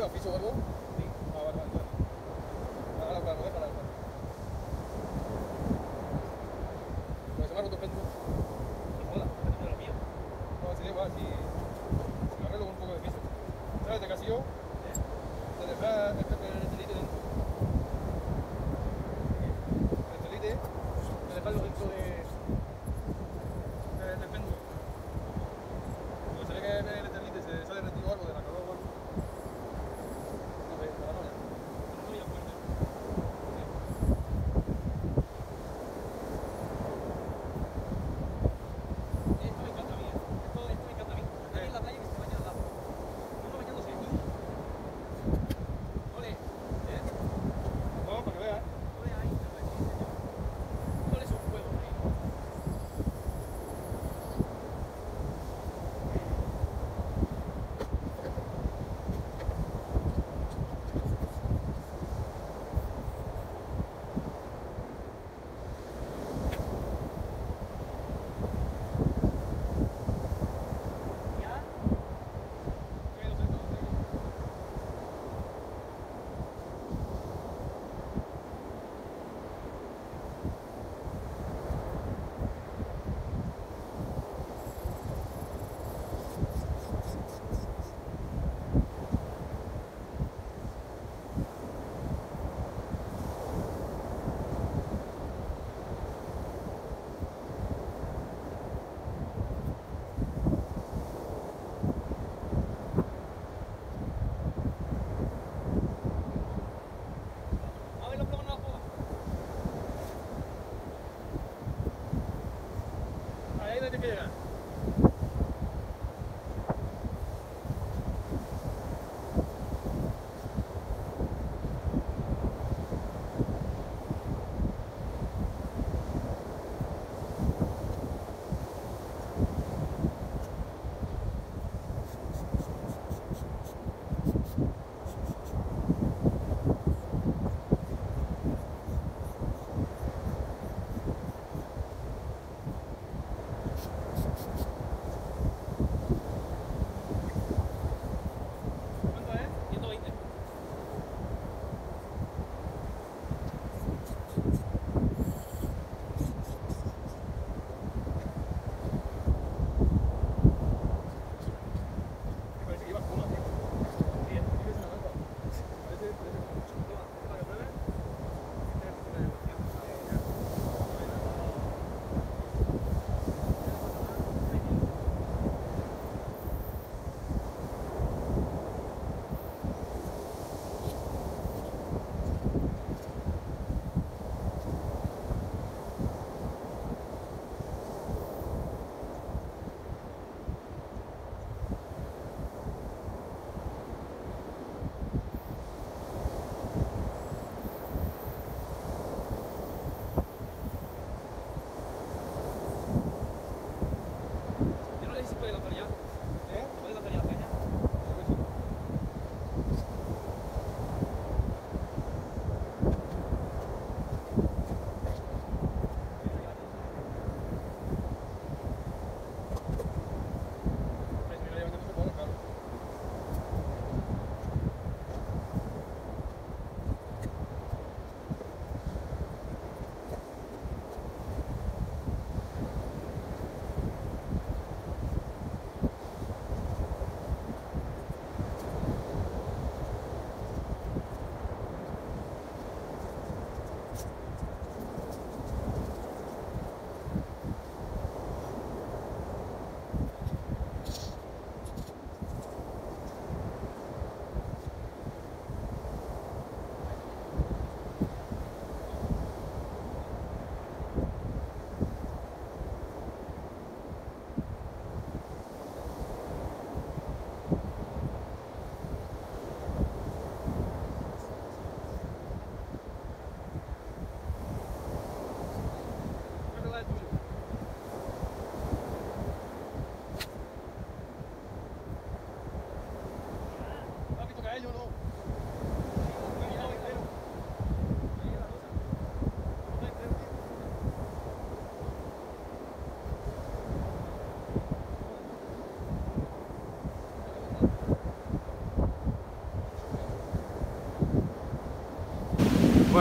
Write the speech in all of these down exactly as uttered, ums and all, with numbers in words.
oficio o algo? Sí. Ah, vale, vale, vale. Ahora, para, para, para. Pues se me ha roto el péndulo. Hola, depende de lo mío. No, sería igual, si, si me arreglo con un poco de piso. ¿Sabes de casillo? ¿Eh? De dejar el, el, el telite dentro. El telite, de dejarlo dentro de, de- del péndulo. Pues se ve que el telite se sale rendido algo de la calor o algo. No sé, nada más. No muy fuerte. Esto me encanta a mí, ¿eh? Esto, esto me encanta a mí. Aquí en la playa que se baña al lado. Uno bañándose aquí. Ole. ¿Eh? No, para que veas. Ole ahí. Sí, señor. Ole es un juego, ahí. ¿Ya? Sí, lo sé, lo sé. A ver los plomos no la juegan. Ahí no hay que llegar.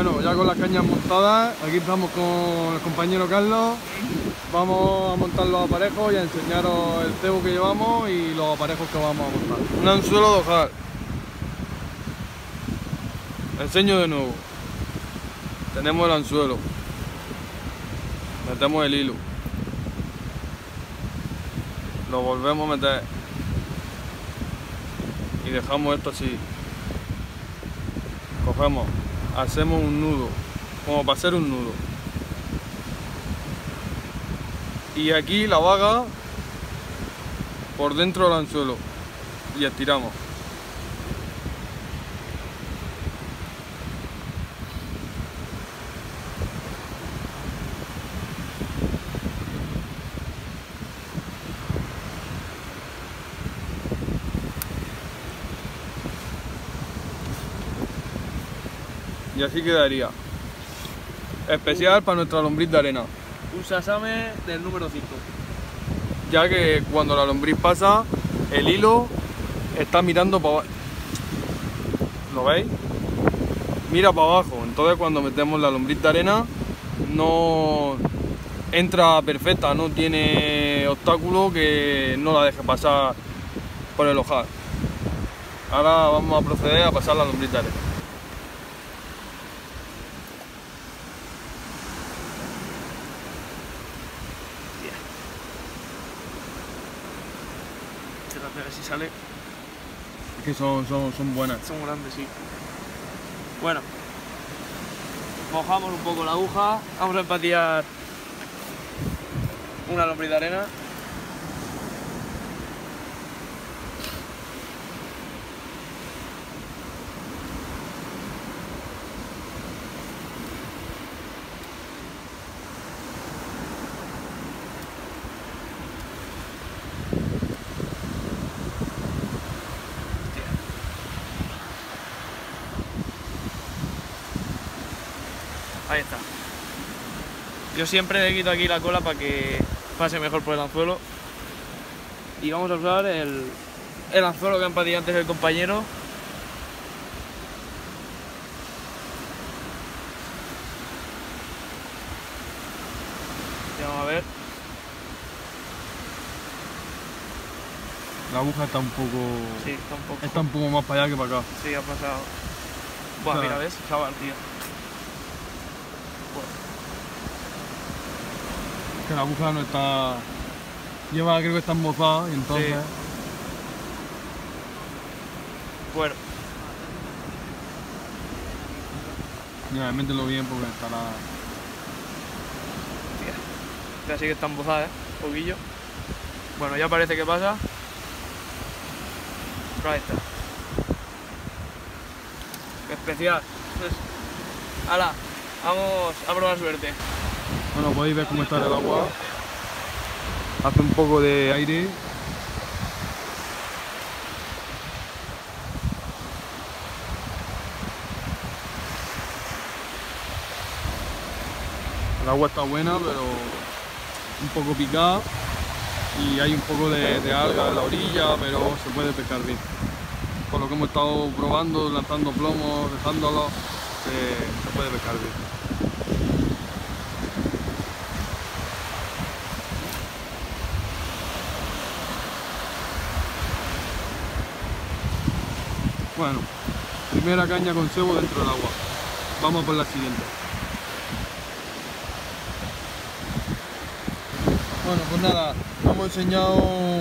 Bueno, ya con las cañas montadas, aquí estamos con el compañero Carlos. Vamos a montar los aparejos y a enseñaros el cebo que llevamos y los aparejos que vamos a montar. Un anzuelo de ojal. Enseño de nuevo. Tenemos el anzuelo. Metemos el hilo. Lo volvemos a meter. Y dejamos esto así. Cogemos, hacemos un nudo, como para hacer un nudo. Y aquí la vaga por dentro del anzuelo. Y estiramos. Y así quedaría. Especial para nuestra lombriz de arena. Un sasame del número cinco. Ya que cuando la lombriz pasa, el hilo está mirando para abajo. ¿Lo veis? Mira para abajo. Entonces cuando metemos la lombriz de arena no entra perfecta, no tiene obstáculo que no la deje pasar por el ojal. Ahora vamos a proceder a pasar la lombriz de arena. A ver si sale. Es que son, son, son buenas. Son grandes, sí. Bueno, mojamos un poco la aguja. Vamos a empatillar una lombriz de arena. Ahí está. Yo siempre le quito aquí la cola para que pase mejor por el anzuelo. Y vamos a usar el, el anzuelo que empatillé antes el compañero. Y vamos a ver. La aguja está un poco... Sí, está un poco. Está un poco más para allá que para acá. Sí, ha pasado. Buah, O sea, mira, ¿ves? Chaval, tío. Que la aguja no está... Lleva, creo que está embozada y entonces... Sí. Bueno, Ya, mételo bien porque estará... ya sí que está embozada, ¿eh? Un poquillo. Bueno, ya parece que pasa. Ahí está. Especial. Pues, hala, vamos a probar suerte. Bueno, podéis ver cómo está el agua. Hace un poco de aire. El agua está buena, pero un poco picada. Y hay un poco de, de alga en la orilla, pero se puede pescar bien. Por lo que hemos estado probando, lanzando plomos, dejándolo, se, se puede pescar bien. Bueno, primera caña con cebo dentro del agua. Vamos por la siguiente. Bueno, pues nada, hemos enseñado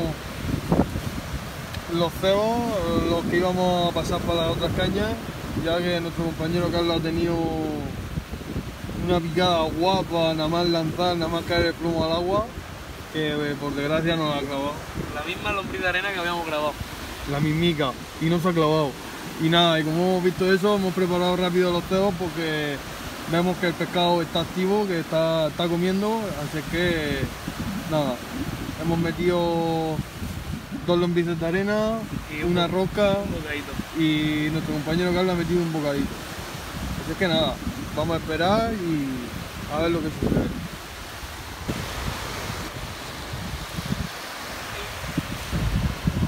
los cebos, los que íbamos a pasar para las otras cañas, ya que nuestro compañero Carlos ha tenido una picada guapa, nada más lanzar, nada más caer el plomo al agua, que eh, por desgracia no la ha clavado. La misma lombriz de arena que habíamos grabado. La mismica, y no se ha clavado. Y nada, y como hemos visto eso, hemos preparado rápido los cebos porque vemos que el pescado está activo, que está, está comiendo, así que nada, hemos metido dos lombrices de arena, Y un una bo- roca Un bocadito. y nuestro compañero Carlos ha metido un bocadito. Así que nada, vamos a esperar y a ver lo que sucede.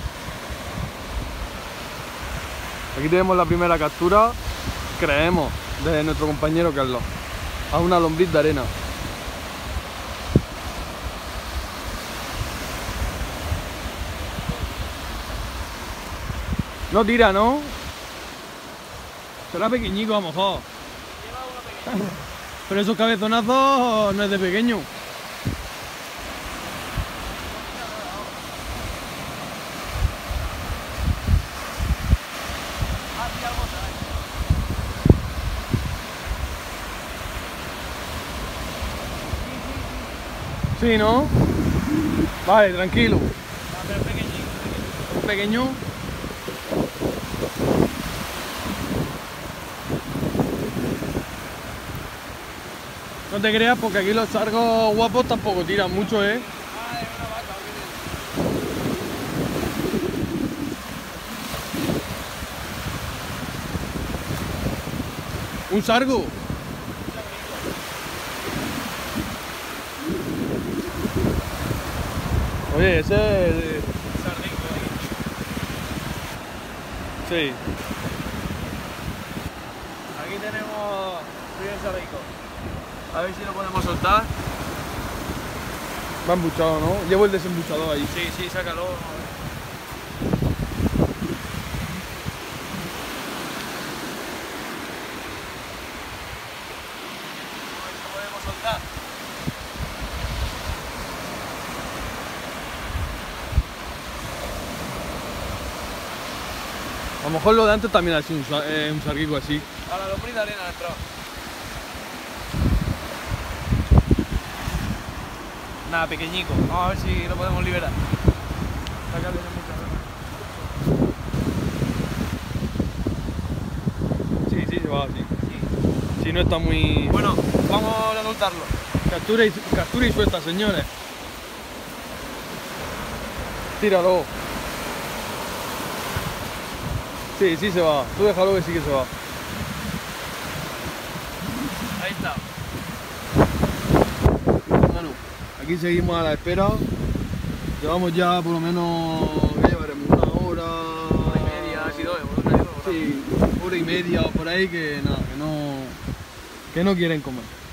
Aquí tenemos la primera captura, creemos. de nuestro compañero Carlos. A una lombriz de arena. No tira, ¿no? Será pequeñico a lo mejor. Pero esos cabezonazos no es de pequeño. Sí, ¿no? Vale, tranquilo. Pero pequeñito. Pequeño. No te creas porque aquí los sargos guapos tampoco tiran mucho, ¿eh? Ah, es una vaca, ¿Un sargo? Oye, ese es... Sardico ahí. Sí. Aquí tenemos primer sardico. A ver si lo podemos soltar. Va embuchado, ¿no? Llevo el desembuchador ahí. Sí, sí, sácalo. A ver. A ver si lo podemos soltar. A lo mejor lo de antes también ha sido un, sa- eh, un sarguico así. A la lombriz de arena ha entrado. Nada, pequeñico. Vamos a ver si lo podemos liberar. Sácale de mucha. Sí, sí, se va así. Sí. Si no está muy... Bueno, vamos a soltarlo. Captura y, captura y suelta, señores. Tíralo. Sí, sí se va. Tú déjalo que sí que se va. Ahí está. Bueno, aquí seguimos a la espera. Llevamos ya por lo menos... ¿Qué llevaremos? Una hora... Una y media, ha sido, una y dos horas. Sí, hora y media o por ahí que nada, que no... Que no quieren comer.